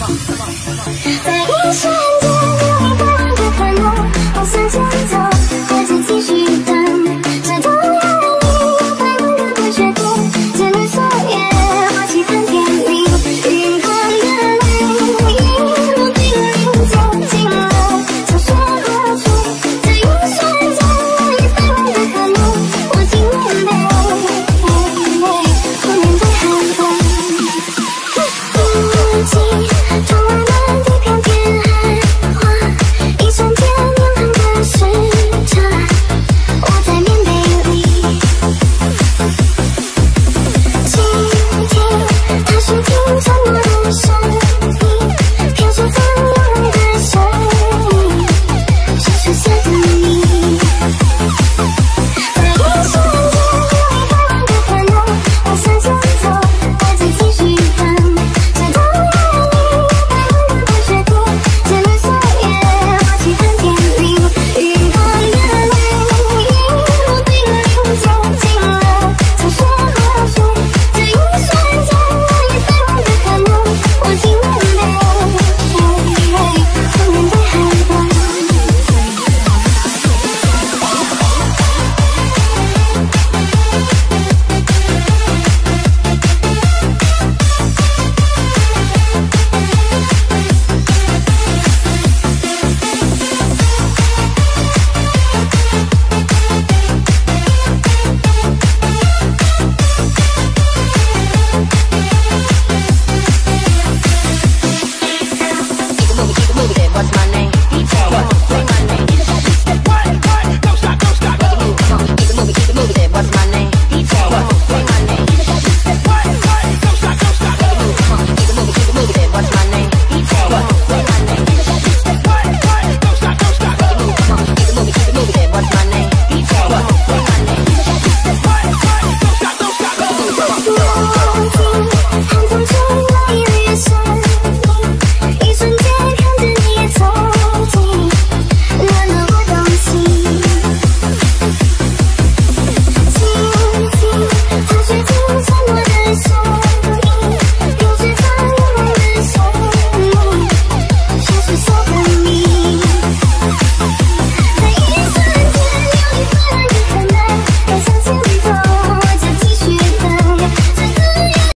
在一瞬间，有一百万个可能，我向前走，或者继续等，这同样的你有百万个不确定，只能说也或许很甜蜜。云淡的泪，一路冰凌接近了，想说何处？在一瞬间，有一百万个可能，我竟面对，我面对寒风，自己。